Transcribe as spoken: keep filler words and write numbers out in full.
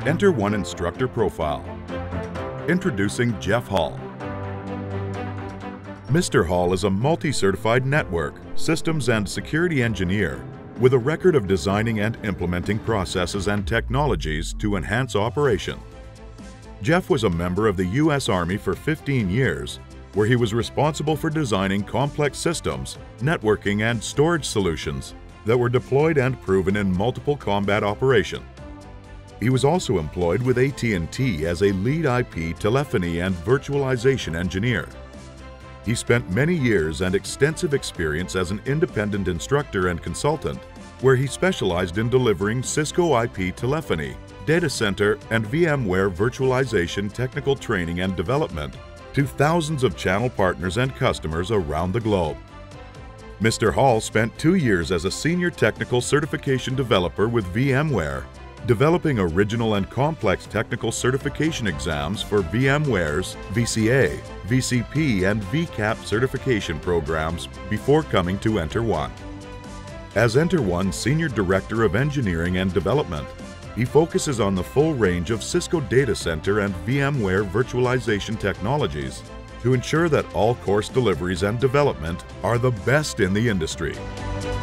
Enter One Instructor Profile. Introducing Jeff Hall. Mister Hall is a multi-certified network, systems and security engineer with a record of designing and implementing processes and technologies to enhance operation. Jeff was a member of the U S Army for fifteen years, where he was responsible for designing complex systems, networking and storage solutions that were deployed and proven in multiple combat operations. He was also employed with A T and T as a lead I P telephony and virtualization engineer. He spent many years and extensive experience as an independent instructor and consultant, where he specialized in delivering Cisco I P telephony, data center, and VMware virtualization technical training and development to thousands of channel partners and customers around the globe. Mister Hall spent two years as a senior technical certification developer with VMware, developing original and complex technical certification exams for VMware's V C A, V C P, and V CAP certification programs before coming to Enter One. As Enter One Senior Director of Engineering and Development, he focuses on the full range of Cisco data center and VMware virtualization technologies to ensure that all course deliveries and development are the best in the industry.